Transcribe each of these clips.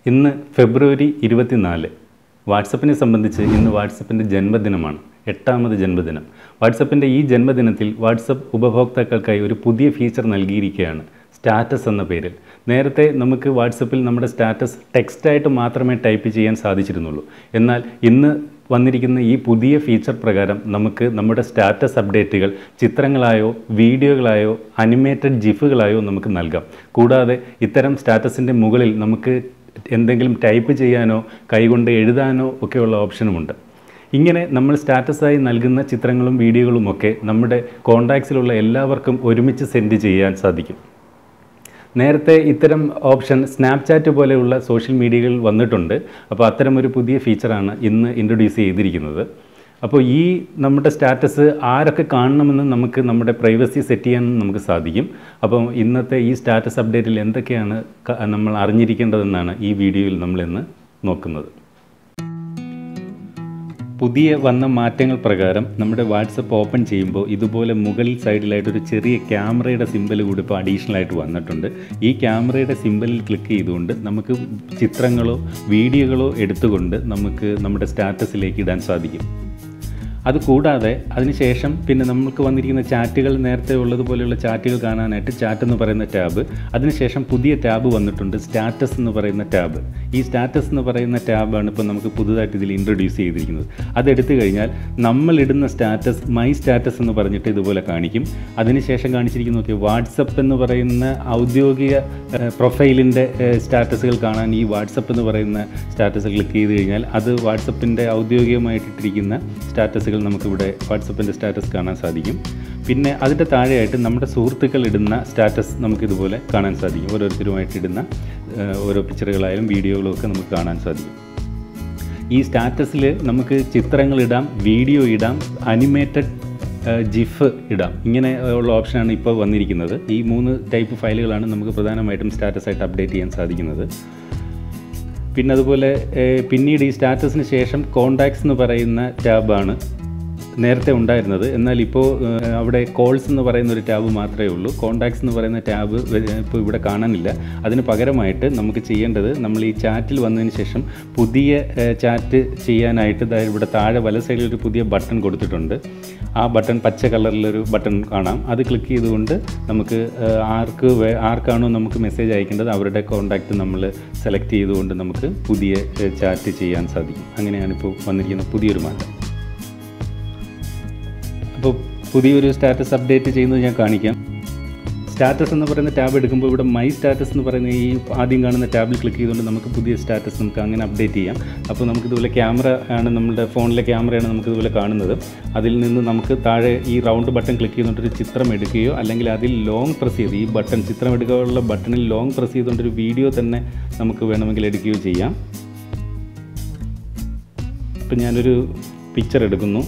ഇന്ന് ഫെബ്രുവരി 24 വാട്സപ്പിനെ സംബന്ധിച്ച് ഇന്ന് വാട്സപ്പിൻ്റെ ജന്മദിനമാണ്. 8ാമത് ജന്മദിനം. വാട്സപ്പിൻ്റെ ഈ ജന്മദിനത്തിൽ വാട്സപ്പ് ഉപഭോക്താക്കൾക്കായി ഒരു പുതിയ ഫീച്ചർ നൽകിയിരിക്കുകയാണ്, സ്റ്റാറ്റസ് എന്ന പേരിൽ. നേരത്തെ നമുക്ക് വാട്സപ്പിൽ നമ്മുടെ സ്റ്റാറ്റസ് ടെക്സ്റ്റായിട്ട് മാത്രമേ ടൈപ്പ് ചെയ്യാൻ സാധിച്ചിരുന്നുള്ളൂ. എന്നാൽ ഇന്ന് വന്നിരിക്കുന്ന ഈ പുതിയ ഫീച്ചർ പ്രകാരം നമുക്ക് നമ്മുടെ സ്റ്റാറ്റസ് അപ്ഡേറ്റുകൾ ചിത്രങ്ങളായോ വീഡിയോകളായോ അനിമേറ്റഡ് ജിഫുകളായോ നമുക്ക് നൽകാം. കൂടാതെ ഇത്തരം സ്റ്റാറ്റസിൻ്റെ മുകളിൽ നമുക്ക് എന്തെങ്കിലും ടൈപ്പ് ചെയ്യാനോ കൈകൊണ്ട് എഴുതാനോ ഒക്കെയുള്ള ഓപ്ഷനുമുണ്ട്. ഇങ്ങനെ നമ്മൾ സ്റ്റാറ്റസായി നൽകുന്ന ചിത്രങ്ങളും വീഡിയോകളുമൊക്കെ നമ്മുടെ കോൺടാക്ട്സിലുള്ള എല്ലാവർക്കും ഒരുമിച്ച് സെൻഡ് ചെയ്യാൻ സാധിക്കും. നേരത്തെ ഇത്തരം ഓപ്ഷൻ സ്നാപ്ചാറ്റ് പോലെയുള്ള സോഷ്യൽ മീഡിയകളിൽ വന്നിട്ടുണ്ട്. അപ്പോൾ അത്തരമൊരു പുതിയ ഫീച്ചറാണ് ഇന്ന് ഇൻട്രൊഡ്യൂസ് ചെയ്തിരിക്കുന്നത്. അപ്പോൾ ഈ നമ്മുടെ സ്റ്റാറ്റസ് ആരൊക്കെ കാണണമെന്ന് നമുക്ക് നമ്മുടെ പ്രൈവസി സെറ്റ് ചെയ്യാൻ നമുക്ക് സാധിക്കും. അപ്പം ഇന്നത്തെ ഈ സ്റ്റാറ്റസ് അപ്ഡേറ്റിൽ എന്തൊക്കെയാണ് നമ്മൾ അറിഞ്ഞിരിക്കേണ്ടതെന്നാണ് ഈ വീഡിയോയിൽ നമ്മളിന്ന് നോക്കുന്നത്. പുതിയ വന്ന മാറ്റങ്ങൾ പ്രകാരം നമ്മുടെ വാട്സപ്പ് ഓപ്പൺ ചെയ്യുമ്പോൾ ഇതുപോലെ മുകളിൽ സൈഡിലായിട്ടൊരു ചെറിയ ക്യാമറയുടെ സിമ്പൽ കൂടി ഇപ്പോൾ അഡീഷണലായിട്ട് വന്നിട്ടുണ്ട്. ഈ ക്യാമറയുടെ സിമ്പലിൽ ക്ലിക്ക് ചെയ്തുകൊണ്ട് നമുക്ക് ചിത്രങ്ങളോ വീഡിയോകളോ എടുത്തുകൊണ്ട് നമുക്ക് നമ്മുടെ സ്റ്റാറ്റസിലേക്ക് ഇടാൻ സാധിക്കും. അതുകൂടാതെ അതിനുശേഷം പിന്നെ നമുക്ക് വന്നിരിക്കുന്ന ചാറ്റുകൾ, നേരത്തെ ഉള്ളതുപോലെയുള്ള ചാറ്റുകൾ കാണാനായിട്ട് ചാറ്റ് എന്ന് പറയുന്ന ടാബ്, അതിനുശേഷം പുതിയ ടാബ് വന്നിട്ടുണ്ട്, സ്റ്റാറ്റസ് എന്ന് പറയുന്ന ടാബ്. ഈ സ്റ്റാറ്റസ് എന്ന് പറയുന്ന ടാബാണ് ഇപ്പോൾ നമുക്ക് പുതുതായിട്ട് ഇതിൽ ഇൻട്രൊഡ്യൂസ് ചെയ്തിരിക്കുന്നത്. അതെടുത്തു കഴിഞ്ഞാൽ നമ്മളിടുന്ന സ്റ്റാറ്റസ് മൈ സ്റ്റാറ്റസ് എന്ന് പറഞ്ഞിട്ട് ഇതുപോലെ കാണിക്കും. അതിനുശേഷം കാണിച്ചിരിക്കുന്ന നോക്കിയാൽ വാട്സപ്പ് എന്ന് പറയുന്ന ഔദ്യോഗിക പ്രൊഫൈലിൻ്റെ സ്റ്റാറ്റസുകൾ കാണാൻ ഈ വാട്സപ്പ് എന്ന് പറയുന്ന സ്റ്റാറ്റസ് ക്ലിക്ക് ചെയ്ത് കഴിഞ്ഞാൽ അത് വാട്സപ്പിൻ്റെ ഔദ്യോഗികമായിട്ടിട്ടിരിക്കുന്ന സ്റ്റാറ്റസുകൾ നമുക്കിവിടെ വാട്സപ്പിൻ്റെ സ്റ്റാറ്റസ് കാണാൻ സാധിക്കും. പിന്നെ അതിൻ്റെ താഴെയായിട്ട് നമ്മുടെ സുഹൃത്തുക്കൾ ഇടുന്ന സ്റ്റാറ്റസ് നമുക്കിതുപോലെ കാണാൻ സാധിക്കും. ഓരോരുത്തരുമായിട്ടിടുന്ന ഓരോ പിക്ചറുകളായാലും വീഡിയോകളും ഒക്കെ നമുക്ക് കാണാൻ സാധിക്കും. ഈ സ്റ്റാറ്റസിൽ നമുക്ക് ചിത്രങ്ങളിടാം, വീഡിയോ ഇടാം, അനിമേറ്റഡ് ജിഫ് ഇടാം. ഇങ്ങനെ ഉള്ള ഓപ്ഷനാണ് ഇപ്പോൾ വന്നിരിക്കുന്നത്. ഈ 3 ടൈപ്പ് ഫയലുകളാണ് നമുക്ക് പ്രധാനമായിട്ടും സ്റ്റാറ്റസായിട്ട് അപ്ഡേറ്റ് ചെയ്യാൻ സാധിക്കുന്നത്. പിന്നെ അതുപോലെ പിന്നീട് ഈ സ്റ്റാറ്റസിന് ശേഷം കോൺടാക്ട്സ് എന്ന് പറയുന്ന ടാബാണ് നേരത്തെ ഉണ്ടായിരുന്നത്. എന്നാൽ ഇപ്പോൾ അവിടെ കോൾസ് എന്ന് പറയുന്ന ഒരു ടാബ് മാത്രമേ ഉള്ളൂ. കോൺടാക്ട്സ് എന്ന് പറയുന്ന ടാബ് ഇപ്പോൾ ഇവിടെ കാണാനില്ല. അതിന് പകരമായിട്ട് നമുക്ക് ചെയ്യേണ്ടത്, നമ്മൾ ഈ ചാറ്റിൽ വന്നതിന് ശേഷം പുതിയ ചാറ്റ് ചെയ്യാനായിട്ട് ഇവിടെ താഴെ വല സൈഡിൽ ഒരു പുതിയ ബട്ടൺ കൊടുത്തിട്ടുണ്ട്. ആ ബട്ടൺ പച്ച കളറിലൊരു ബട്ടൺ കാണാം. അത് ക്ലിക്ക് ചെയ്തുകൊണ്ട് നമുക്ക് ആർക്കാണോ നമുക്ക് മെസ്സേജ് അയക്കേണ്ടത് അവരുടെ കോൺടാക്റ്റ് നമ്മൾ സെലക്ട് ചെയ്തുകൊണ്ട് നമുക്ക് പുതിയ ചാറ്റ് ചെയ്യാൻ സാധിക്കും. അങ്ങനെയാണിപ്പോൾ വന്നിരിക്കുന്ന പുതിയൊരു മാറ്റം. അപ്പോൾ പുതിയൊരു സ്റ്റാറ്റസ് അപ്ഡേറ്റ് ചെയ്യുന്നത് ഞാൻ കാണിക്കാം. സ്റ്റാറ്റസ് എന്ന് പറയുന്ന ടാബ് എടുക്കുമ്പോൾ ഇവിടെ മൈ സ്റ്റാറ്റസ് എന്ന് പറയുന്ന ഈ ആദ്യം കാണുന്ന ടാബിൽ ക്ലിക്ക് ചെയ്തുകൊണ്ട് നമുക്ക് പുതിയ സ്റ്റാറ്റസ് നമുക്ക് അങ്ങനെ അപ്ഡേറ്റ് ചെയ്യാം. അപ്പോൾ നമുക്കിതുപോലെ ക്യാമറ ആണ്, നമ്മുടെ ഫോണിലെ ക്യാമറയാണ് നമുക്കിതുപോലെ കാണുന്നത്. അതിൽ നിന്ന് നമുക്ക് താഴെ ഈ റൗണ്ട് ബട്ടൺ ക്ലിക്ക് ചെയ്തുകൊണ്ടൊരു ചിത്രം എടുക്കുകയോ അല്ലെങ്കിൽ അതിൽ ലോങ് പ്രസ് ചെയ്ത് ഈ ബട്ടൺ ചിത്രം എടുക്കാനുള്ള ബട്ടണിൽ ലോങ് പ്രസ് ചെയ്തുകൊണ്ടൊരു വീഡിയോ തന്നെ നമുക്ക് വേണമെങ്കിൽ എടുക്കുകയോ ചെയ്യാം. ഇപ്പം ഞാനൊരു പിക്ചർ എടുക്കുന്നു.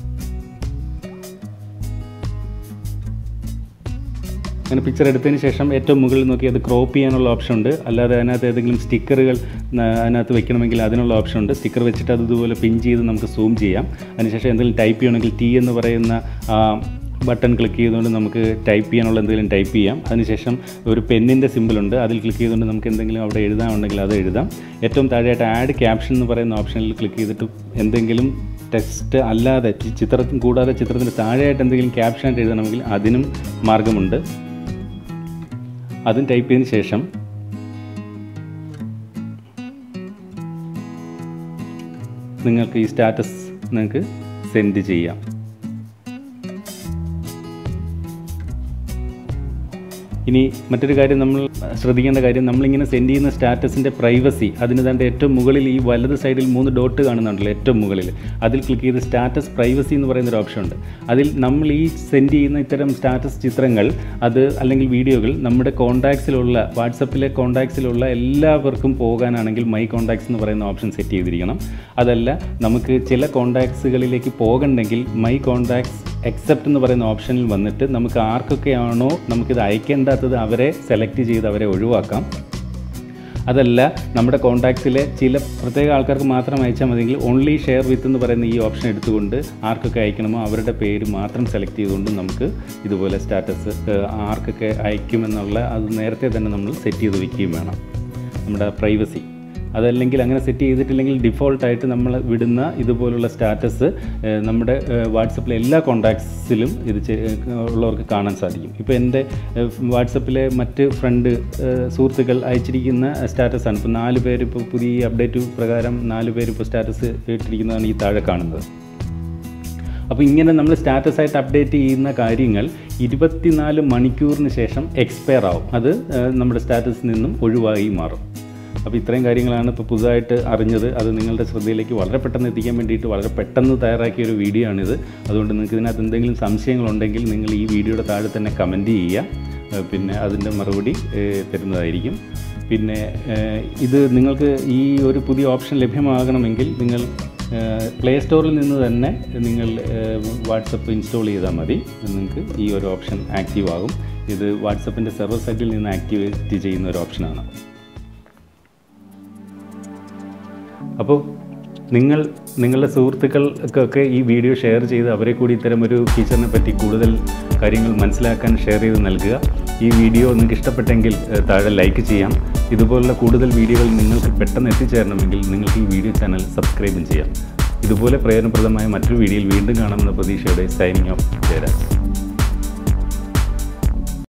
അങ്ങനെ പിക്ചർ എടുത്തതിന് ശേഷം ഏറ്റവും മുകളിൽ നോക്കി അത് ക്രോപ്പ് ചെയ്യാനുള്ള ഓപ്ഷൻ ഉണ്ട്. അല്ലാതെ അതിനകത്ത് ഏതെങ്കിലും സ്റ്റിക്കറുകൾ അതിനകത്ത് വെക്കണമെങ്കിൽ അതിനുള്ള ഓപ്ഷൻ ഉണ്ട്. സ്റ്റിക്കർ വെച്ചിട്ട് അത് ഇതുപോലെ പിൻ ചെയ്ത് നമുക്ക് സൂം ചെയ്യാം. അതിനുശേഷം എന്തെങ്കിലും ടൈപ്പ് ചെയ്യണമെങ്കിൽ ടി എന്ന് പറയുന്ന ബട്ടൺ ക്ലിക്ക് ചെയ്തുകൊണ്ട് നമുക്ക് ടൈപ്പ് ചെയ്യാനുള്ള എന്തെങ്കിലും ടൈപ്പ് ചെയ്യാം. അതിനുശേഷം ഒരു പെന്നിൻ്റെ സിമ്പിളുണ്ട്, അതിൽ ക്ലിക്ക് ചെയ്തുകൊണ്ട് നമുക്ക് എന്തെങ്കിലും അവിടെ എഴുതാനുണ്ടെങ്കിൽ അത് എഴുതാം. ഏറ്റവും താഴെയായിട്ട് ആഡ് ക്യാപ്ഷൻ എന്ന് പറയുന്ന ഓപ്ഷനിൽ ക്ലിക്ക് ചെയ്തിട്ട് എന്തെങ്കിലും ടെക്സ്റ്റ് അല്ലാതെ ചിത്രത്തിന് കൂടാതെ ചിത്രത്തിന് താഴെയായിട്ട് എന്തെങ്കിലും ക്യാപ്ഷനായിട്ട് എഴുതണമെങ്കിൽ അതിനും മാർഗമുണ്ട്. അതും ടൈപ്പ് ചെയ്തതിന് ശേഷം നിങ്ങൾക്ക് ഈ സ്റ്റാറ്റസ് നിങ്ങൾക്ക് സെൻഡ് ചെയ്യാം. ഇനി മറ്റൊരു കാര്യം നമ്മൾ ശ്രദ്ധിക്കേണ്ട കാര്യം, നമ്മളിങ്ങനെ സെൻഡ് ചെയ്യുന്ന സ്റ്റാറ്റസിൻ്റെ പ്രൈവസി, അതിന് തൻ്റെ ഏറ്റവും മുകളിൽ ഈ വലത് സൈഡിൽ 3 ഡോട്ട് കാണുന്നുണ്ടല്ലോ ഏറ്റവും മുകളിൽ, അതിൽ ക്ലിക്ക് ചെയ്ത് സ്റ്റാറ്റസ് പ്രൈവസി എന്ന് പറയുന്നൊരു ഓപ്ഷൻ ഉണ്ട്. അതിൽ നമ്മൾ ഈ സെൻഡ് ചെയ്യുന്ന ഇത്തരം സ്റ്റാറ്റസ് ചിത്രങ്ങൾ അത് അല്ലെങ്കിൽ വീഡിയോകൾ നമ്മുടെ കോൺടാക്ട്സിലുള്ള വാട്സപ്പിലെ കോൺടാക്ട്സിലുള്ള എല്ലാവർക്കും പോകാനാണെങ്കിൽ മൈ കോൺടാക്ട്സ് എന്ന് പറയുന്ന ഓപ്ഷൻ സെറ്റ് ചെയ്തിരിക്കണം. അതല്ല നമുക്ക് ചില കോൺടാക്ട്സുകളിലേക്ക് പോകണമെങ്കിൽ മൈ കോൺടാക്ട്സ് എക്സെപ്റ്റ് എന്ന് പറയുന്ന ഓപ്ഷനിൽ വന്നിട്ട് നമുക്ക് ആർക്കൊക്കെയാണോ നമുക്കിത് അയക്കേണ്ടാത്തത് അവരെ സെലക്ട് ചെയ്ത് അവരെ ഒഴിവാക്കാം. അതല്ല നമ്മുടെ കോൺടാക്ട്സിലെ ചില പ്രത്യേക ആൾക്കാർക്ക് മാത്രം അയച്ചാൽ മതിയെങ്കിൽ ഓൺലി ഷെയർ വിത്ത് എന്ന് പറയുന്ന ഈ ഓപ്ഷൻ എടുത്തുകൊണ്ട് ആർക്കൊക്കെ അയക്കണമോ അവരുടെ പേര് മാത്രം സെലക്ട് ചെയ്തുകൊണ്ട് നമുക്ക് ഇതുപോലെ സ്റ്റാറ്റസ് ആർക്കൊക്കെ അയക്കുമെന്നുള്ള അത് നേരത്തെ തന്നെ നമ്മൾ സെറ്റ് ചെയ്ത് വയ്ക്കുകയും വേണം. നമ്മുടെ പ്രൈവസി അതല്ലെങ്കിൽ അങ്ങനെ സെറ്റ് ചെയ്തിട്ടില്ലെങ്കിൽ ഡിഫോൾട്ടായിട്ട് നമ്മൾ വിടുന്ന ഇതുപോലുള്ള സ്റ്റാറ്റസ് നമ്മുടെ വാട്സപ്പിലെ എല്ലാ കോൺടാക്ട്സിലും ഇത് ഉള്ളവർക്ക് കാണാൻ സാധിക്കും. ഇപ്പോൾ എൻ്റെ വാട്സപ്പിലെ മറ്റ് സുഹൃത്തുക്കൾ അയച്ചിരിക്കുന്ന സ്റ്റാറ്റസാണ്. ഇപ്പോൾ 4 പേര് ഇപ്പോൾ പുതിയ അപ്ഡേറ്റ് പ്രകാരം 4 പേര് ഇപ്പോൾ സ്റ്റാറ്റസ് ഇട്ടിരിക്കുന്നതാണ് ഈ താഴെ കാണുന്നത്. അപ്പോൾ ഇങ്ങനെ നമ്മൾ സ്റ്റാറ്റസായിട്ട് അപ്ഡേറ്റ് ചെയ്യുന്ന കാര്യങ്ങൾ 24 മണിക്കൂറിന് ശേഷം എക്സ്പയർ ആവും. അത് നമ്മുടെ സ്റ്റാറ്റസിൽ നിന്നും ഒഴിവായി മാറും. അപ്പോൾ ഇത്രയും കാര്യങ്ങളാണ് ഇപ്പോൾ പുതുതായിട്ട് അറിഞ്ഞത്. അത് നിങ്ങളുടെ ശ്രദ്ധയിലേക്ക് വളരെ പെട്ടെന്ന് എത്തിക്കാൻ വേണ്ടിയിട്ട് വളരെ പെട്ടെന്ന് തയ്യാറാക്കിയ ഒരു വീഡിയോ ആണിത്. അതുകൊണ്ട് നിങ്ങൾക്ക് ഇതിനകത്ത് എന്തെങ്കിലും സംശയങ്ങളുണ്ടെങ്കിൽ നിങ്ങൾ ഈ വീഡിയോയുടെ താഴെ തന്നെ കമൻറ്റ് ചെയ്യുക. പിന്നെ അതിൻ്റെ മറുപടി തരുന്നതായിരിക്കും. പിന്നെ ഇത് നിങ്ങൾക്ക് ഈ ഒരു പുതിയ ഓപ്ഷൻ ലഭ്യമാകണമെങ്കിൽ നിങ്ങൾ പ്ലേ സ്റ്റോറിൽ നിന്ന് തന്നെ നിങ്ങൾ വാട്സപ്പ് ഇൻസ്റ്റാൾ ചെയ്താൽ മതി. നിങ്ങൾക്ക് ഈ ഒരു ഓപ്ഷൻ ആക്റ്റീവ് ആകും. ഇത് വാട്സപ്പിൻ്റെ സെർവർ സൈറ്റിൽ നിന്ന് ആക്ടിവേറ്റ് ചെയ്യുന്ന ഒരു ഓപ്ഷനാണ്. അപ്പോൾ നിങ്ങളുടെ സുഹൃത്തുക്കൾക്കൊക്കെ ഈ വീഡിയോ ഷെയർ ചെയ്ത് അവരെ കൂടി ഇത്തരം ഒരു ഫീച്ചറിനെ പറ്റി കൂടുതൽ കാര്യങ്ങൾ മനസ്സിലാക്കാൻ ഷെയർ ചെയ്ത് നൽകുക. ഈ വീഡിയോ നിങ്ങൾക്ക് ഇഷ്ടപ്പെട്ടെങ്കിൽ താഴെ ലൈക്ക് ചെയ്യാം. ഇതുപോലുള്ള കൂടുതൽ വീഡിയോകൾ നിങ്ങൾക്ക് പെട്ടെന്ന് എത്തിച്ചേരണമെങ്കിൽ നിങ്ങൾക്ക് ഈ വീഡിയോ ചാനൽ സബ്സ്ക്രൈബും ചെയ്യാം. ഇതുപോലെ പ്രയോജനപ്രദമായ മറ്റൊരു വീഡിയോയിൽ വീണ്ടും കാണാമെന്ന പ്രതീക്ഷയോടെ സൈനിങ് ഓഫ് ജയരാജ്.